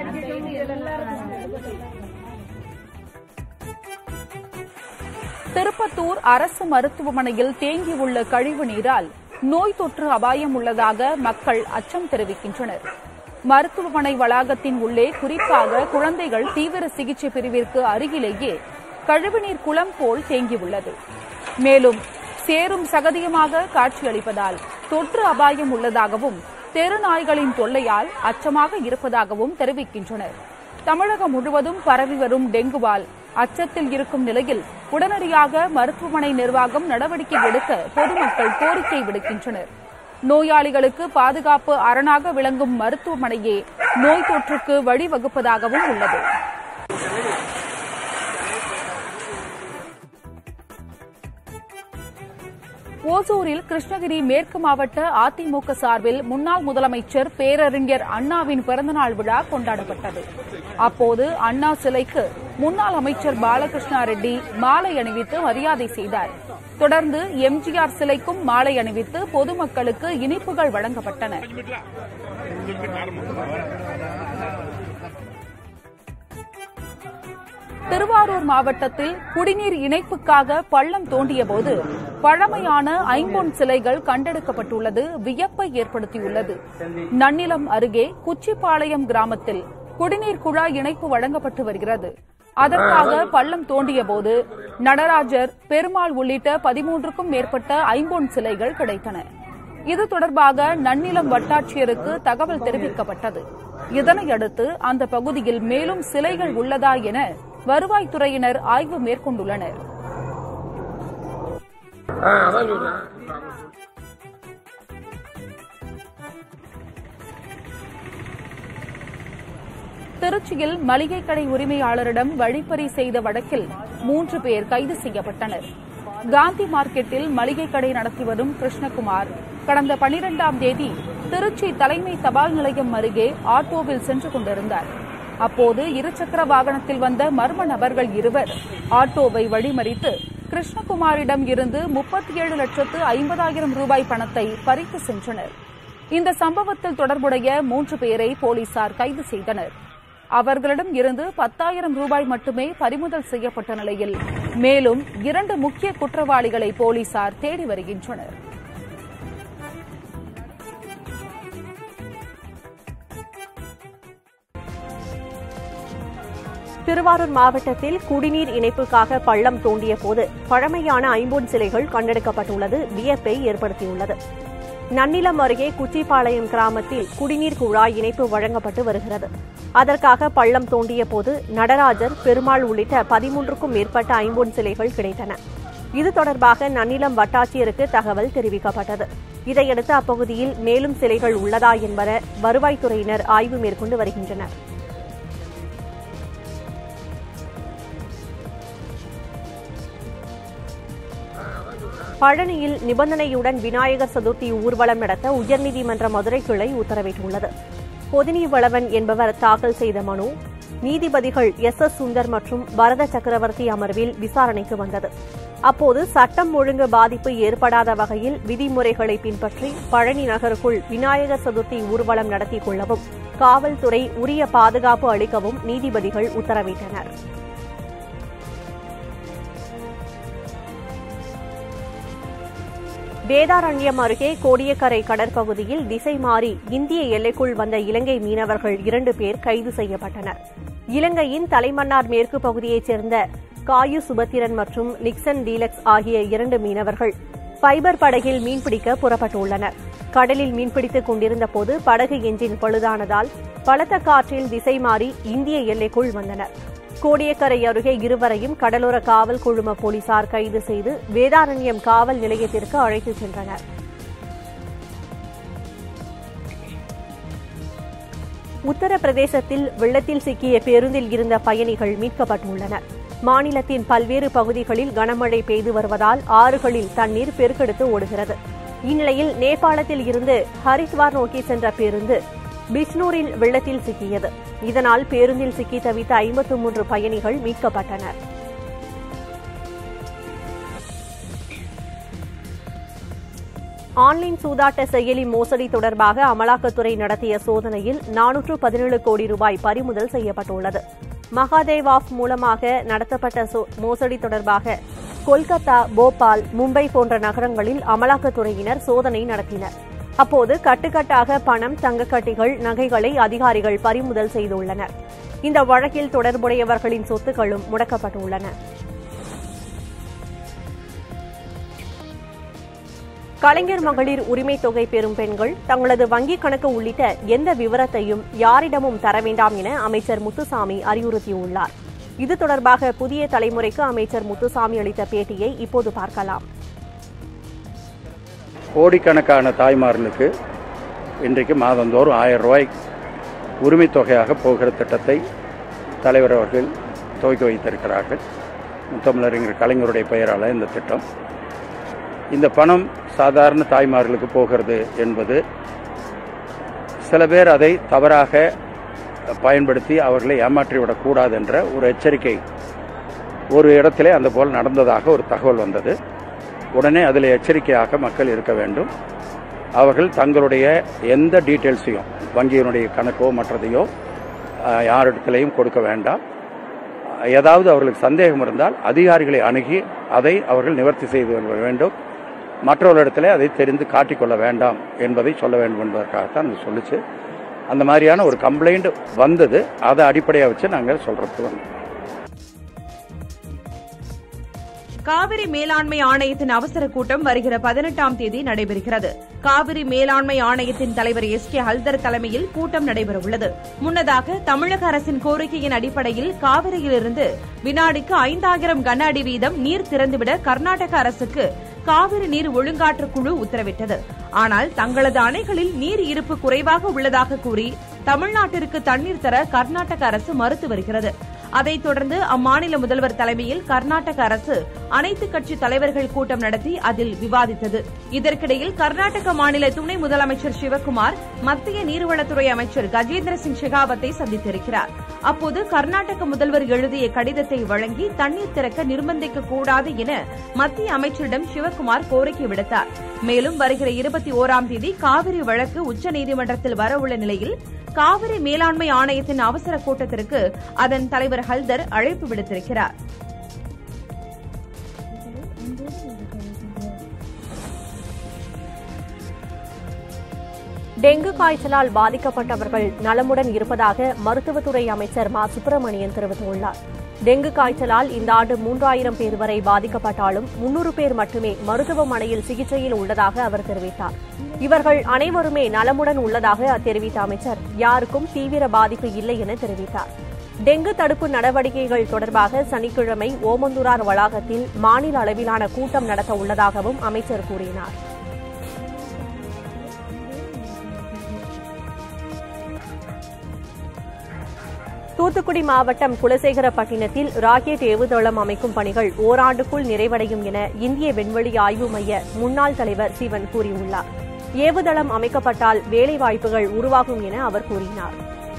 திருப்பத்தூர் அரசு மருத்துவமனையில் தேங்கியுள்ள கழிவு நீரால் நோய் தொற்று அபாயம் உள்ளதாக மக்கள் அச்சம் தெரிவிக்கின்றனர். மருத்துவமனை வளாகத்தின் உள்ளே குறிப்பாக குழந்தைகள் தீவிர சிகிச்சை பிரிவிற்கு அருகிலேயே கழிவுநீர் குளம் போல் தேங்கியுள்ளது. மேலும் சேரும் சகதியமாக காட்சியளிப்பதால் தொற்று அபாயம் உள்ளதாகவும் தெரு நாய்களின் தொல்லையால் அச்சமாக இருப்பதாகவும் தெரிவிக்கின்றனர். தமிழகம் முழுவதும் பரவி வரும் டெங்குவால் அச்சத்தில் இருக்கும் நிலையில் உடனடியாக மருத்துவமனை நிர்வாகம் நடவடிக்கை எடுக்க பொதுமக்கள் கோரிக்கை விடுக்கின்றனர். நோயாளிகளுக்கு பாதுகாப்பு அரணாக விளங்கும் மருத்துவமனையே நோய் தொற்றுக்கு வழிவகுப்பதாகவும் உள்ளது. ஓசூரில் கிருஷ்ணகிரி மேற்கு மாவட்ட அதிமுக சார்பில் முன்னாள் முதலமைச்சர் பேரறிஞர் அண்ணாவின் பிறந்தநாள் விழா கொண்டாடப்பட்டது. அப்போது அண்ணா சிலைக்கு முன்னாள் அமைச்சர் பாலகிருஷ்ணா ரெட்டி மாலை அணிவித்து மரியாதை செய்தார். தொடர்ந்து எம்ஜிஆர் சிலைக்கும் மாலை அணிவித்து பொதுமக்களுக்கு இனிப்புகள் வழங்கப்பட்டன. திருவாரூர் மாவட்டத்தில் குடிநீர் இணைப்புக்காக பள்ளம் தோண்டியபோது பழமையான ஐம்பொன் சிலைகள் கண்டெடுக்கப்பட்டுள்ளது வியப்பை ஏற்படுத்தியுள்ளது. நன்னிலம் அருகே குச்சிப்பாளையம் கிராமத்தில் குடிநீர் குழாய் இணைப்பு வழங்கப்பட்டு வருகிறது. அதற்காக பள்ளம் தோண்டியபோது நடராஜர், பெருமாள் உள்ளிட்ட பதிமூன்றுக்கும் மேற்பட்ட ஐம்பொன் சிலைகள் கிடைத்தன. இது தொடர்பாக நன்னிலம் வட்டாட்சியருக்கு தகவல் தெரிவிக்கப்பட்டது. இதனையடுத்து அந்த பகுதியில் மேலும் சிலைகள் உள்ளதா என வருவாய்த்துறையினர் ஆய்வு மேற்கொண்டுள்ளனர். திருச்சியில் மளிகை கடை உரிமையாளரிடம் வழிப்பறி செய்த வழக்கில் மூன்று பேர் கைது செய்யப்பட்டனர். காந்தி மார்க்கெட்டில் மளிகை கடை நடத்தி வரும் கிருஷ்ணகுமார் கடந்த பனிரெண்டாம் தேதி திருச்சி தலைமை தபால் நிலையம் அருகே ஆட்டோவில் சென்று கொண்டிருந்தார். அப்போது இருசக்கர வாகனத்தில் வந்த மர்ம நபர்கள் இருவர் ஆட்டோவை வழிமறித்து கிருஷ்ணகுமாரிடம் இருந்து முப்பத்தி ஏழு லட்சத்து ஐம்பதாயிரம் ரூபாய் பணத்தை பறித்து சென்றனர். இந்த சம்பவத்தில் தொடர்புடைய மூன்று பேரை போலீசார் கைது செய்தனர். அவர்களிடம் இருந்து பத்தாயிரம் ரூபாய் மட்டுமே பறிமுதல் செய்யப்பட்ட நிலையில் மேலும் இரண்டு முக்கிய குற்றவாளிகளை போலீசார் தேடி வருகின்றனர். திருவாரூர் மாவட்டத்தில் குடிநீர் இணைப்புக்காக பள்ளம் தோண்டிய போது பழமையான ஐம்பொன் சிலைகள் கண்டெடுக்கப்பட்டுள்ளது வியப்பை ஏற்படுத்தியுள்ளது. நன்னிலம் அருகே குச்சிப்பாளையம் கிராமத்தில் குடிநீர் குழாய் இணைப்பு வழங்கப்பட்டு வருகிறது. அதற்காக பள்ளம் தோண்டிய போது நடராஜர், பெருமாள் உள்ளிட்ட பதிமூன்றுக்கும் மேற்பட்ட ஐம்பொன் சிலைகள் கிடைத்தன. இது தொடர்பாக நன்னிலம் வட்டாட்சியருக்கு தகவல் தெரிவிக்கப்பட்டது. இதையடுத்து அப்பகுதியில் மேலும் சிலைகள் உள்ளதா என்பன வருவாய்த்துறையினர் ஆய்வு மேற்கொண்டு வருகின்றனர். பழனியில் நிபந்தனையுடன் விநாயகர் சதுர்த்தி ஊர்வலம் நடத்த உயர்நீதிமன்ற மதுரை கிளை உத்தரவிட்டுள்ளது. பொதினிவளவன் என்பவர் தாக்கல் செய்த மனு நீதிபதிகள் எஸ் எஸ் சுந்தர் மற்றும் பரத சக்கரவர்த்தி அமர்வில் விசாரணைக்கு வந்தது. அப்போது சட்டம் ஒழுங்கு பாதிப்பு ஏற்படாத வகையில் விதிமுறைகளை பின்பற்றி பழனி நகருக்குள் விநாயகர் சதுர்த்தி ஊர்வலம் நடத்திக் கொள்ளவும் காவல்துறை உரிய பாதுகாப்பு அளிக்கவும் நீதிபதிகள் உத்தரவிட்டனர். வேதாரண்யம் அருகே கோடியக்கரை கடற்பகுதியில் திசை மாறி இந்திய எல்லைக்குள் வந்த இலங்கை மீனவர்கள் இரண்டு பேர் கைது செய்யப்பட்டனர். இலங்கையின் தலைமன்னார் மேற்கு பகுதியைச் சேர்ந்த காயு சுபத்திரன் மற்றும் நிக்சன் டீலக்ஸ் ஆகிய இரண்டு மீனவர்கள் ஃபைபர் படகில் மீன்பிடிக்க புறப்பட்டுள்ளனர். கடலில் மீன்பிடித்துக் கொண்டிருந்தபோது படகு எஞ்சின் பழுதானதால் பலத்த காற்றில் திசை மாறி இந்திய எல்லைக்குள் வந்தனர். கோடியக்கரை அருகே இருவரையும் கடலோர காவல் குழும போலீசார் கைது செய்து வேதாரண்யம் காவல் நிலையத்திற்கு அழைத்துச் சென்றனர். உத்தரப்பிரதேசத்தில் வெள்ளத்தில் சிக்கிய பேருந்தில் இருந்த பயணிகள் மீட்கப்பட்டுள்ளனர். மாநிலத்தின் பல்வேறு பகுதிகளில் கனமழை பெய்து வருவதால் ஆறுகளில் தண்ணீர் பெருக்கெடுத்து ஓடுகிறது. இந்நிலையில் நேபாளத்தில் இருந்து ஹரித்வார் நோக்கி சென்ற பேருந்து பிஷ்னூரில் வெள்ளத்தில் சிக்கியது. இதனால் பேருந்தில் சிக்கி தவித்த ஐம்பத்து மூன்று பயணிகள் மீட்கப்பட்டனர். ஆன்லைன் சூதாட்ட செயலி மோசடி தொடர்பாக அமலாக்கத்துறை நடத்திய சோதனையில் நானூற்று பதினேழு கோடி ரூபாய் பறிமுதல் செய்யப்பட்டுள்ளது. மகாதேவ் ஆப் மூலமாக நடத்தப்பட்ட மோசடி தொடர்பாக கொல்கத்தா, போபால், மும்பை போன்ற நகரங்களில் அமலாக்கத்துறையினர் சோதனை நடத்தினர். அப்போது கட்டுக்கட்டாக பணம், தங்கக்கட்டிகள், நகைகளை அதிகாரிகள் பறிமுதல் செய்துள்ளனர். இந்த வழக்கில் தொடர்புடையவர்களின் சொத்துக்களும் முடக்கப்பட்டுள்ளன. கலைஞர் மகளிர் உரிமைத் தொகை பெறும் பெண்கள் தங்களது வங்கிக் கணக்கு உள்ளிட்ட எந்த விவரத்தையும் யாரிடமும் தர வேண்டாம் என அமைச்சர் முத்துசாமி அறிவுறுத்தியுள்ளார். இது தொடர்பாக புதிய தலைமுறைக்கு அமைச்சர் முத்துசாமி அளித்த பேட்டியை இப்போது பார்க்கலாம். கோடிக்கணக்கான தாய்மார்களுக்கு இன்றைக்கு மாதந்தோறும் ஆயிரம் ரூபாய் உரிமைத் தொகையாக போகிற திட்டத்தை தலைவர் அவர்கள் துவக்கி வைத்திருக்கிறார்கள். முத்தமிழறிஞர் கலைஞருடைய பெயரால் இந்த திட்டம். இந்த பணம் சாதாரண தாய்மார்களுக்கு போகிறது என்பது சில பேர் அதை தவறாக பயன்படுத்தி அவர்களை ஏமாற்றிவிடக்கூடாது என்ற ஒரு எச்சரிக்கை ஒரு இடத்திலே அந்த போல் நடந்ததாக ஒரு தகவல் வந்தது. உடனே அதில் எச்சரிக்கையாக மக்கள் இருக்க வேண்டும். அவர்கள் தங்களுடைய எந்த டீட்டெயில்ஸையும் வங்கியினுடைய கணக்கோ மற்றதையோ யாரிடத்திலையும் கொடுக்க வேண்டாம். ஏதாவது அவர்களுக்கு சந்தேகம் இருந்தால் அதிகாரிகளை அணுகி அதை அவர்கள் நிவர்த்தி செய்து வேண்டும். மற்றவர்களிடத்திலே அதை தெரிந்து காட்டிக்கொள்ள வேண்டாம் என்பதை சொல்ல வேண்டும் என்பதற்காகத்தான் அது சொல்லிச்சு. அந்த மாதிரியான ஒரு கம்ப்ளைண்ட் வந்தது. அதை அடிப்படையாக வச்சு நாங்கள் சொல்றது வந்தோம். காவிரி மேலாண்மை ஆணையத்தின் அவசர கூட்டம் வருகிற பதினெட்டாம் தேதி நடைபெறுகிறது. காவிரி மேலாண்மை ஆணையத்தின் தலைவர் எஸ் கே ஹல்தர் தலைமையில் கூட்டம் நடைபெறவுள்ளது. முன்னதாக தமிழக அரசின் கோரிக்கையின் அடிப்படையில் காவிரியிலிருந்து வினாடிக்கு ஐந்தாயிரம் கன அடி வீதம் நீர் திறந்துவிட கர்நாடக அரசுக்கு காவிரி நீர் ஒழுங்காற்று குழு உத்தரவிட்டது. ஆனால் தங்களது அணைகளில் நீர் இருப்பு குறைவாக உள்ளதாக கூறி தமிழ்நாட்டிற்கு தண்ணீர் தர கர்நாடக அரசு மறுத்து வருகிறது. அதைத் தொடர்ந்து அம்மாநில முதல்வர் தலைமையில் கர்நாடக அரசு அனைத்து கட்சி தலைவர்கள் கூட்டம் நடத்தி அதில் விவாதித்தது. இதற்கிடையில் கர்நாடக மாநில துணை முதலமைச்சர் சிவக்குமார் மத்திய நீர்வளத்துறை அமைச்சர் கஜேந்திர சிங் ஷெகாவத்தை சந்தித்திருக்கிறார். அப்போது கர்நாடக முதல்வர் எழுதிய கடிதத்தை வழங்கி தண்ணீர் திறக்க நிர்பந்திக்க கூடாது என மத்திய அமைச்சரிடம் சிவக்குமார் கோரிக்கை விடுத்தார். மேலும் வருகிற இருபத்தி ஓராம் தேதி காவிரி வழக்கு உச்சநீதிமன்றத்தில் வரவுள்ள நிலையில் காவிரி மேலாண்மை ஆணையத்தின் அவசர கூட்டத்திற்கு அதன் தலைவர் ஹல்தர் அழைப்பு விடுத்திருக்கிறார். டெங்கு காய்ச்சலால் பாதிக்கப்பட்டவர்கள் நலமுடன் இருப்பதாக மருத்துவத்துறை அமைச்சர் மா சுப்பிரமணியன் தெரிவித்துள்ளார். டெங்கு காய்ச்சலால் இந்த ஆண்டு மூன்றாயிரம் பேர் வரை பாதிக்கப்பட்டாலும் முன்னூறு பேர் மட்டுமே மருத்துவமனையில் சிகிச்சையில் உள்ளதாக அவர் தெரிவித்தார். இவர்கள் அனைவருமே நலமுடன் உள்ளதாக தெரிவித்த அமைச்சர் யாருக்கும் தீவிர பாதிப்பு இல்லை என தெரிவித்தார். டெங்கு தடுப்பு நடவடிக்கைகள் தொடர்பாக சனிக்கிழமை ஓமந்தூரார் வளாகத்தில் மாநில அளவிலான கூட்டம் நடத்த உள்ளதாகவும் அமைச்சர் கூறினார். தூத்துக்குடி மாவட்டம் குலசேகரப்பட்டினத்தில் ராக்கெட் ஏவுதளம் அமைக்கும் பணிகள் ஓராண்டுக்குள் நிறைவடையும் என இந்திய விண்வெளி ஆய்வு மைய முன்னாள் தலைவர் சிவன் கூறியுள்ளார். ஏவுதளம் அமைக்கப்பட்டால் வேலைவாய்ப்புகள் உருவாகும் என அவர் கூறினார்.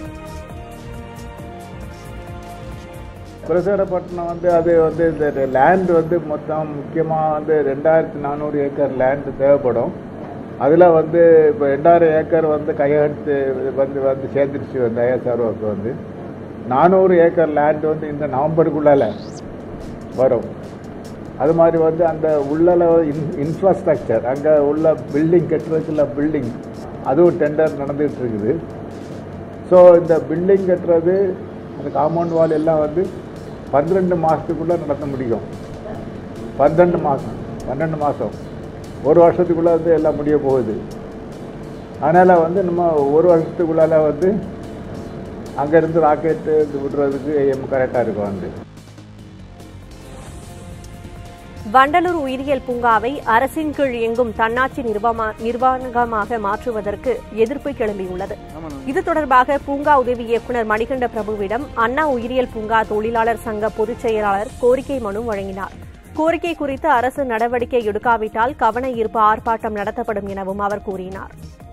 குலசேகரப்பட்டினம் வந்து அது வந்து இந்த லேண்ட் வந்து மொத்தம் முக்கியமாக வந்து ரெண்டாயிரத்தி நானூறு ஏக்கர் லேண்ட் தேவைப்படும். அதில் வந்து இப்போ ரெண்டாயிரம் ஏக்கர் வந்து கையெழுத்து வந்து வந்து சேர்ந்துருச்சு வந்து ஐஎஸ்ஆர்ஓக்கு வந்து நானூறு ஏக்கர் லேண்ட் வந்து இந்த நவம்பருக்குள்ளால வரும். அது மாதிரி வந்து அந்த உள்ள இன் இன்ஃப்ராஸ்ட்ரக்சர் அங்கே உள்ள பில்டிங் கட்டுறதுக்குள்ள பில்டிங் அதுவும் டெண்டர் நடந்துகிட்டு இருக்குது. ஸோ இந்த பில்டிங் கட்டுறது அந்த காம்பவுண்ட் வால் எல்லாம் வந்து பன்னிரெண்டு மாதத்துக்குள்ளே நடத்த முடியும். பன்னெண்டு மாதம் பன்னெண்டு மாதம் ஒரு வருஷத்துக்குள்ளே வந்து எல்லாம் முடிய போகுது. அதனால் வந்து நம்ம ஒரு வருஷத்துக்குள்ளால வந்து அங்கேருந்து ராக்கெட்டு விடுறதுக்கு எம் கரெக்டாக இருக்கும். வந்து வண்டலூர் உயிரியல் பூங்காவை அரசின் கீழ் இயங்கும் தன்னாட்சி நிர்வாகமாக மாற்றுவதற்கு எதிர்ப்பு கிளம்பியுள்ளது. இது தொடர்பாக பூங்கா உதவி இயக்குநர் மணிகண்ட பிரபுவிடம் அண்ணா உயிரியல் பூங்கா தொழிலாளர் சங்க பொதுச் செயலாளர் கோரிக்கை மனு வழங்கினார். கோரிக்கை குறித்து அரசு நடவடிக்கை எடுக்காவிட்டால் கவன ஈர்ப்பு ஆர்ப்பாட்டம் நடத்தப்படும் எனவும் அவர் கூறினார்.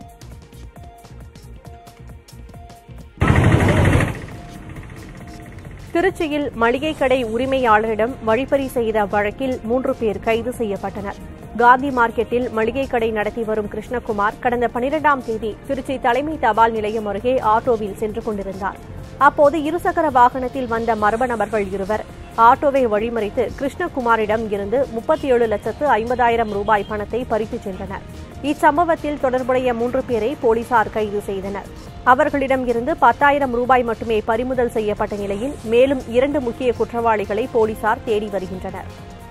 திருச்சியில் மளிகை கடை உரிமையாளரிடம் வழிப்பறி செய்த வழக்கில் மூன்று பேர் கைது செய்யப்பட்டனர். காந்தி மார்க்கெட்டில் மளிகை கடை நடத்தி வரும் கிருஷ்ணகுமார் கடந்த பனிரெண்டாம் தேதி திருச்சி தலைமை தபால் நிலையம் அருகே ஆட்டோவில் சென்று கொண்டிருந்தார். அப்போது இருசக்கர வாகனத்தில் வந்த மர்ம நபர்கள் இருவர் ஆட்டோவை வழிமறித்து கிருஷ்ணகுமாரிடம் இருந்து முப்பத்தி ஏழு லட்சத்து ஐம்பதாயிரம் ரூபாய் பணத்தை பறித்துச் சென்றனர். இச்சம்பவத்தில் தொடர்புடைய மூன்று பேரை போலீசார் கைது செய்தனர். அவர்களிடம் இருந்து பத்தாயிரம் ரூபாய் மட்டுமே பறிமுதல் செய்யப்பட்ட நிலையில் மேலும் இரண்டு முக்கிய குற்றவாளிகளை போலீசார் தேடி வருகின்றனர்.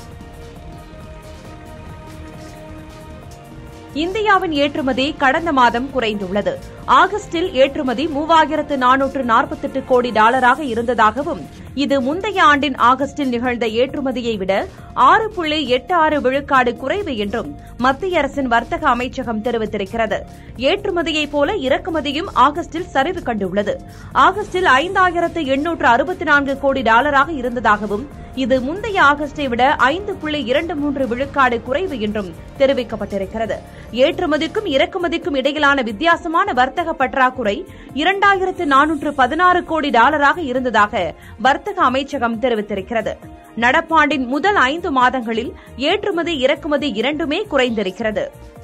இந்தியாவின் ஏற்றுமதி கடந்த மாதம் குறைந்துள்ளது. ஆகஸ்டில் ஏற்றுமதி மூவாயிரத்து நானூற்று நாற்பத்தெட்டு கோடி டாலராக இருந்ததாகவும் இது முந்தைய ஆண்டின் ஆகஸ்டில் நிகழ்ந்த ஏற்றுமதியை விட ஆறு புள்ளி எட்டு ஆறு விழுக்காடு குறைவு என்றும் மத்திய அரசின் வர்த்தக அமைச்சகம் தெரிவித்திருக்கிறது. ஏற்றுமதியைப் போல இறக்குமதியும் ஆகஸ்டில் சரிவு கண்டுள்ளது. ஆகஸ்டில் ஐந்தாயிரத்து எண்ணூற்று அறுபத்தி நான்கு கோடி டாலராக இருந்ததாகவும் இது முந்தைய ஆகஸ்டை விட ஐந்து புள்ளி இரண்டு மூன்று விழுக்காடு குறைவு என்றும் தெரிவிக்கப்பட்டிருக்கிறது. ஏற்றுமதிக்கும் இறக்குமதிக்கும் இடையிலான வித்தியாசமான வர்த்தக பற்றாக்குறை இரண்டாயிரத்து நானூற்று பதினாறு கோடி டாலராக இருந்ததாக வர்த்தக அமைச்சகம் தெரிவித்திருக்கிறது. நடப்பாண்டின் முதல் ஐந்து மாதங்களில் ஏற்றுமதி இறக்குமதி இரண்டுமே குறைந்திருக்கிறது.